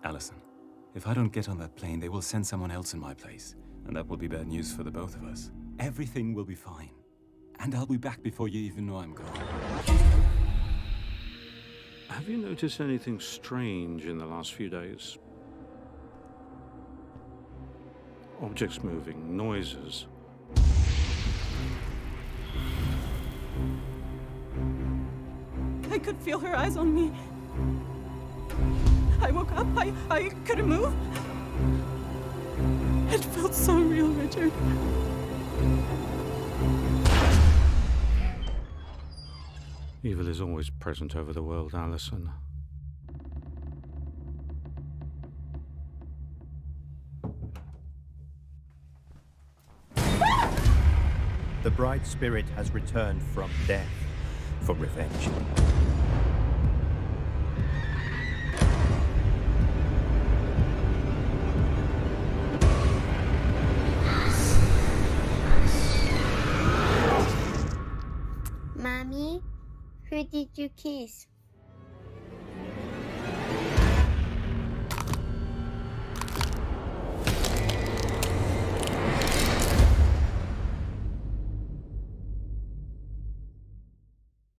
Alyson, if I don't get on that plane, they will send someone else in my place. And that will be bad news for the both of us. Everything will be fine. And I'll be back before you even know I'm gone. Have you noticed anything strange in the last few days? Objects moving, noises. I could feel her eyes on me. I woke up. I couldn't move. It felt so real, Richard. Evil is always present over the world, Alyson. The bright spirit has returned from death for revenge. Mommy, who did you kiss?